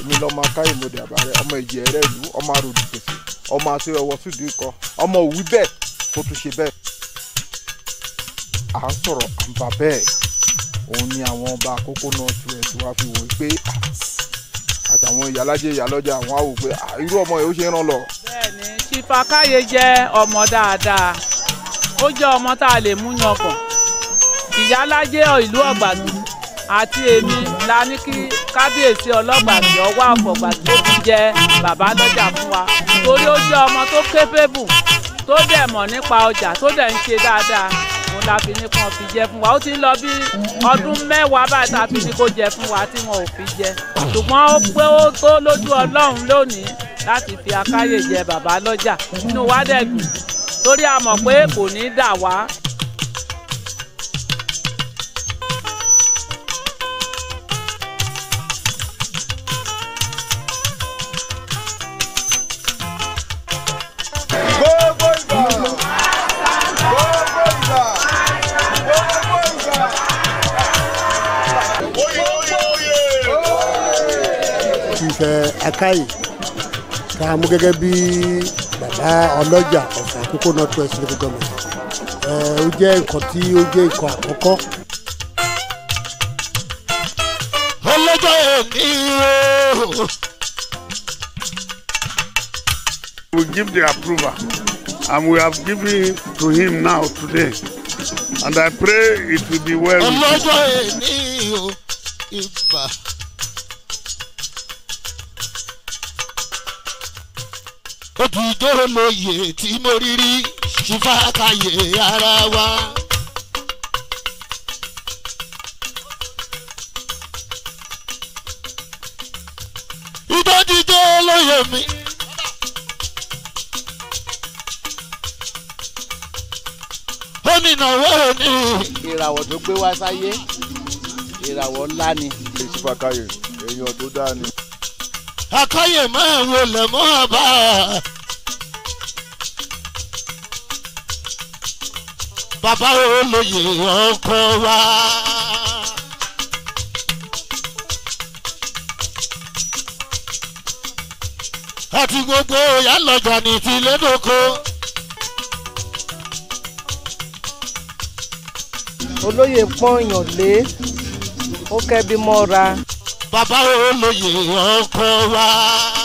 èmi lọ́mọ Akáyèmọdé Àbárẹ̀ ọmọ ìjì ẹ̀rẹ́ ìlú ọmọ àròdù pèsè ọmọ àti ọwọ́ sídìí ikọ̀ ọmọ òwú bẹ́ẹ̀ tó tún ṣe bẹ́ẹ̀. à ń sọ̀rọ̀ àǹbá bẹ́ẹ̀ òun ni àwọn ọba àkókò náà tirẹ̀ tí wàá fi wò ó pé àtàwọn ìyálájẹ ìyálọ́jà àwọn àwò pé irú ọmọ yìí ó ṣe ń ràn lọ. bẹ́ẹ̀ni Chief Akáyè jẹ́ ọmọ dáadáa ó jẹ́ ọmọ tá a lè mú yangàn ìyálájẹ ìlú Ọ̀gbàgbì àti èmi la ní kí kábíyèsí ọlọ́gbàgbì ọwọ́ àfọ̀gbàgbì tó fi jẹ bàbá lọ́jà fún wa torí ó jẹ́ ọmọ tó képébù tó dẹ̀ mọ̀ nípa ọjà tó dẹ̀ ń ṣe dáadáa òun la fi ní kàn fi jẹ fún wa ó ti ń lọ bí ọdún 10 báyìí tá a fi ní kó jẹ fún wa tí wọn ò fi jẹ ṣùgbọ́n ó pé ó tó lójú Ọlọ́run lónìí láti fi Akáyè jẹ bàbá lọ́jà inú wa dẹ̀ dùn torí a mọ̀ pé kò ní dà wá. Akáyè ká mú gẹ́gẹ́ bí bàbá ọlọ́jà ọ̀fà Àkókò North West Local Government ó jẹ́ nǹkan tí ó jẹ́ nǹkan àkọ́kọ́. ọlọ́jọ́ èmi o. We give the approval and we have given it to him now today and I pray it will be well with him. ọlọ́jọ́ èmi o ibà. ó ti dóró lóye tí mo rí rí Chief Akáyè ara wa. ìdọ́jíjẹ́ lóye mi. ó ní ìnáwó ní. ìràwọ̀ tó gbé wá sáyé ìràwọ̀ ńlá ni. Chief Akáyè èèyàn tó dáa ni. Akáyè máa ń wọlé mọ́ àbá. bàbá olóyè ọkọ wa. àti gbogbo ìyálọ́jà ní tilé dóko. olóyè pọ́nyàn lé ó kẹ́bí mọ́ra. bàbá olóyè ọkọ wa.